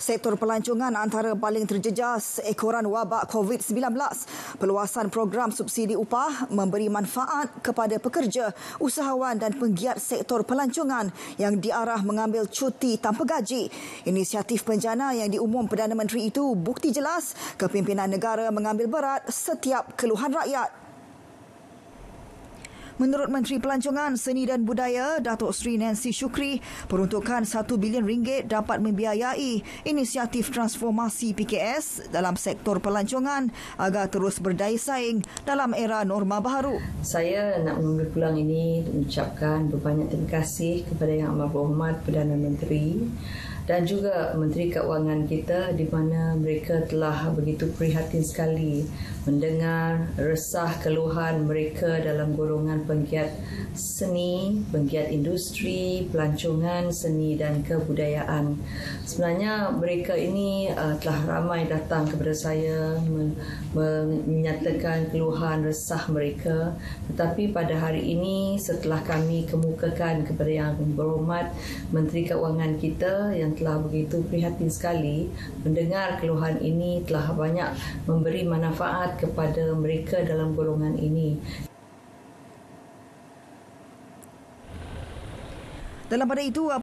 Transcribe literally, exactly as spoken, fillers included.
Sektor pelancongan antara paling terjejas ekoran wabak covid sembilan belas. Perluasan program subsidi upah memberi manfaat kepada pekerja, usahawan dan penggiat sektor pelancongan yang diarah mengambil cuti tanpa gaji. Inisiatif penjana yang diumum Perdana Menteri itu bukti jelas kepimpinan negara mengambil berat setiap keluhan rakyat. Menurut Menteri Pelancongan, Seni dan Budaya, Datuk Seri Nancy Shukri, peruntukan satu bilion ringgit dapat membiayai inisiatif transformasi P K S dalam sektor pelancongan agar terus berdaya saing dalam era norma baharu. Saya nak mengambil peluang ini untuk mengucapkan berbanyak terima kasih kepada Yang Amat Berhormat Perdana Menteri dan juga Menteri Keuangan kita di mana mereka telah begitu prihatin sekali mendengar resah keluhan mereka dalam golongan penggiat seni, penggiat industri, pelancongan, seni dan kebudayaan. Sebenarnya mereka ini uh, telah ramai datang kepada saya men- menyatakan keluhan resah mereka, tetapi pada hari ini setelah kami kemukakan kepada Yang Berhormat Menteri Keuangan kita yang telah begitu prihatin sekali mendengar keluhan ini, telah banyak memberi manfaat kepada mereka dalam golongan ini. Dalam pada itu,